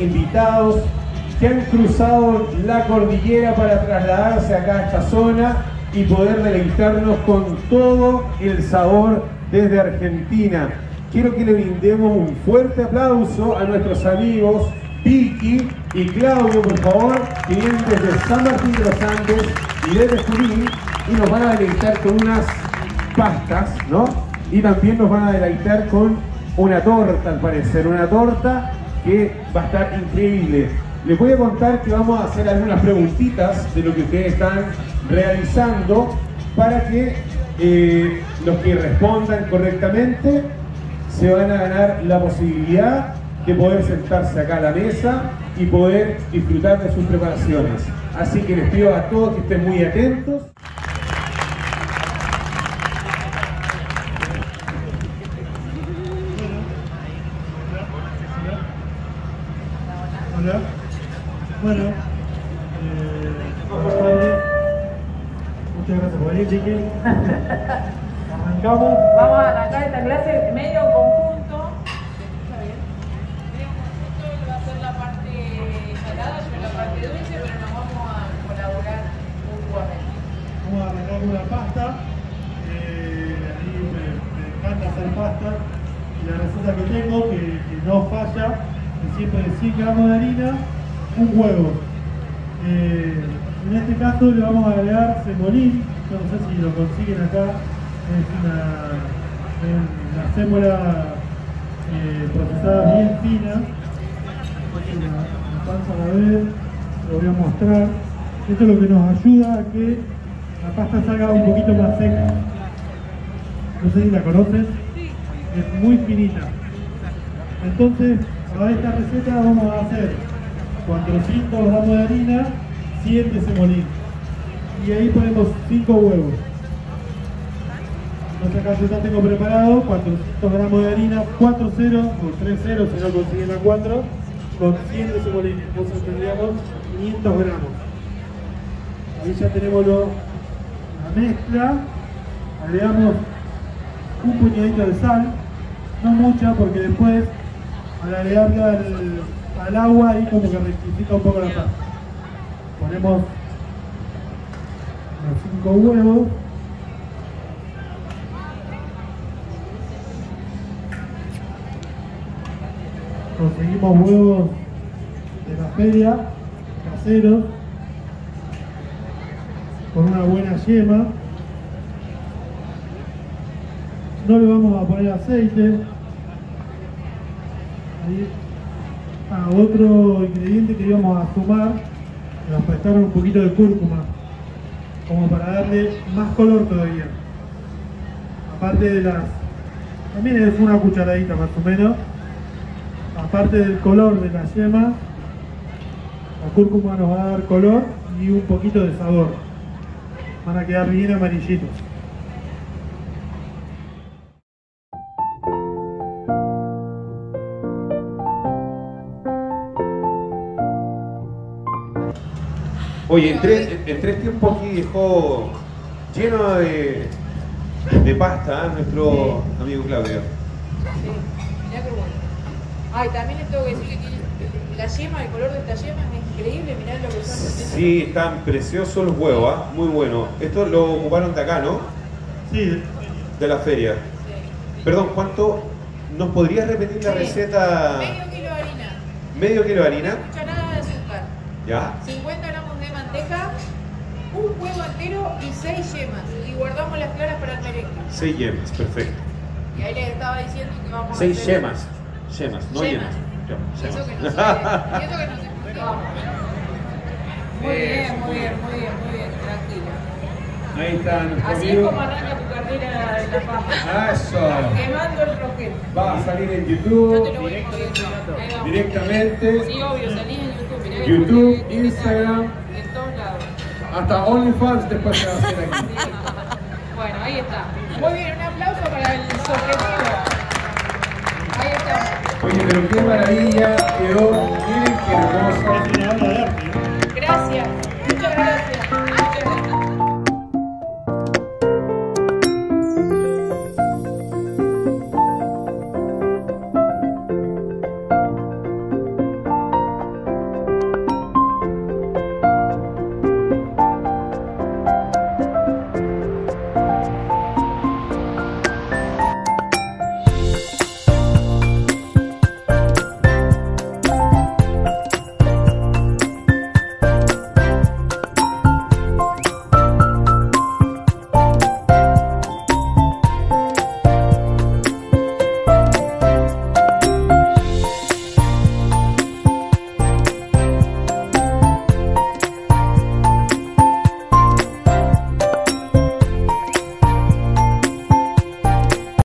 invitados que han cruzado la cordillera para trasladarse acá a esta zona y poder deleitarnos con todo el sabor desde Argentina. Quiero que le brindemos un fuerte aplauso a nuestros amigos Vicky y Claudio, por favor, que vienen desde San Martín de los Andes y desde Junín y nos van a deleitar con unas pastas, ¿no? Y también nos van a deleitar con una torta, al parecer, una torta que va a estar increíble. Les voy a contar que vamos a hacer algunas preguntitas de lo que ustedes están realizando para que los que respondan correctamente se van a ganar la posibilidad de poder sentarse acá a la mesa y poder disfrutar de sus preparaciones. Así que les pido a todos que estén muy atentos. Hola. Bueno, buenas tardes. Muchas gracias por venir, Chiqui. Arrancamos. Vamos a arrancar esta clase medio conjunto. ¿Está bien? Medio conjunto va a ser la parte salada, yo la parte dulce, pero nos vamos a colaborar mutuamente. Vamos a arrancar con una pasta. A mí me encanta hacer pasta. Y la receta que tengo, que no falla, es siempre de 100 gramos de harina, un huevo. En este caso le vamos a agregar semolín. Yo no sé si lo consiguen acá. Es una sémola procesada bien fina. Una panza a ver, lo voy a mostrar. Esto es lo que nos ayuda a que la pasta salga un poquito más seca. No sé si la conocen. Es muy finita. Entonces, para esta receta vamos a hacer 400 gramos de harina, 100 de semolín. Y ahí ponemos 5 huevos. Entonces acá yo ya tengo preparado 400 gramos de harina, 4 ceros o 3 ceros si no consiguen la 4, con 100 de semolín. Entonces tendríamos 500 gramos. Ahí ya tenemos la mezcla. Agregamos un puñadito de sal, no mucha porque después al agregarla al agua ahí como que rectifica un poco la pasta. Ponemos los 5 huevos. Conseguimos huevos de la feria, caseros, con una buena yema. No le vamos a poner aceite. Ahí. Otro ingrediente que íbamos a sumar, nos prestaron un poquito de cúrcuma, como para darle más color todavía. Aparte de también es una cucharadita más o menos. Aparte del color de la yema, la cúrcuma nos va a dar color y un poquito de sabor. Van a quedar bien amarillitos. Oye, en tres tiempos aquí dejó lleno de pasta nuestro amigo Claudio. Sí, mirá qué bueno. Ay, también les tengo que decir que la yema, el color de esta yema es increíble, mirá lo que son. Sí, están preciosos los huevos, ¿eh? Muy buenos. Esto lo ocuparon de acá, ¿no? Sí. De la feria. Sí. Perdón, ¿cuánto? ¿Nos podrías repetir la receta? Medio kilo de harina. Medio kilo de harina. Una cucharada de azúcar. Ya. 50 gramos de manteca, un huevo entero y 6 yemas. Y guardamos las claras para el merengue. 6 yemas, perfecto. Y ahí les estaba diciendo que vamos a 6 hacer... yemas. Yemas, no Yemas. yemas. Y eso que no Yemas. sé. Y eso que no sé. Muy bien, muy bien, muy bien, muy bien. Tranquilo. Ahí están. Así es como arranca tu carrera en la fama. Eso. Quemando el roquete. Va a salir en Yo YouTube. te lo voy poniendo. Ahí va. Directamente. Sí, obvio, salí en YouTube. Mirá que YouTube, porque Instagram. En todos lados. Hasta OnlyFans después se va a hacer aquí. Sí. Bueno, ahí está. Muy bien, un aplauso para el objetivo. Ahí está. Oye, pero qué maravilla quedó. Miren qué hermoso. Es una obra de arte. Gracias.